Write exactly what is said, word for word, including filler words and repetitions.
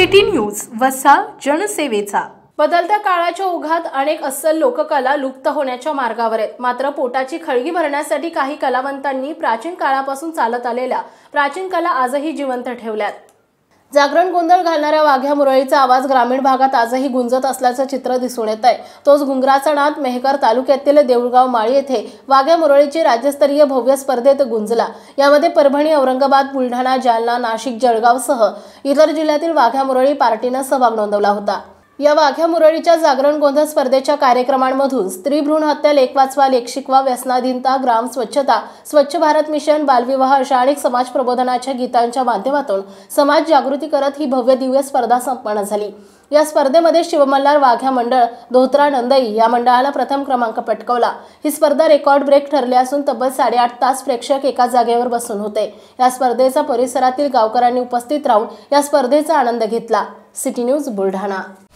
City news वसा जनसेवेचा। बदलत्या काळाच्या ओघात अनेक अस्सल लोककला लुप्त होण्याच्या मार्गावर आहेत। मात्र पोटाची खळगी भरण्यासाठी काही कलावंतांनी प्राचीन काळापासून चालत आलेल्या प्राचीन कला आजही जिवंत ठेवल्यात। जागरण गोंधळ घालणाऱ्या वाघ्या मुरळीचा आवाज ग्रामीण भागात आजही गुंजत असल्याचं चित्र दिसून येत आहे। तोच घुंगराचा नाद मेहकर तालुक्यातील देऊळगाव माळी येथे वाघ्या मुरळीची राज्यस्तरीय भव्य स्पर्धेत गुंजला। यामध्ये परभणी, औरंगाबाद, बुलढाणा, जालना, नाशिक, जळगावसह इतर जिल्ह्यातील वाघ्या मुरळी पार्टीनं सहभाग नोंदवला होता। या वाघ्या मुरळीच्या जागरण गोंधळ स्पर्धेच्या कार्यक्रमांमधून स्त्री भ्रूण हत्या, लेक वाचवा, लेक शिकवा, व्यसनाधीनता, ग्राम स्वच्छता, स्वच्छ भारत मिशन, बालविवाह अशा अनेक समाज प्रबोधनाच्या गीतांच्या माध्यमातून समाज जागृती करत ही भव्य दिव्य स्पर्धा संपन्न झाली। या स्पर्धेमध्ये शिवमल्हार वाघ्या मंडळ धोत्रा नंदई या मंडळाला प्रथम क्रमांक पटकावला। ही स्पर्धा रेकॉर्ड ब्रेक ठरली असून तब्बल साडेआठ तास प्रेक्षक एका जागेवर बसून होते। या स्पर्धेचा परिसरातील गावकऱ्यांनी उपस्थित राहून या स्पर्धेचा आनंद घेतला। City news Buldhana.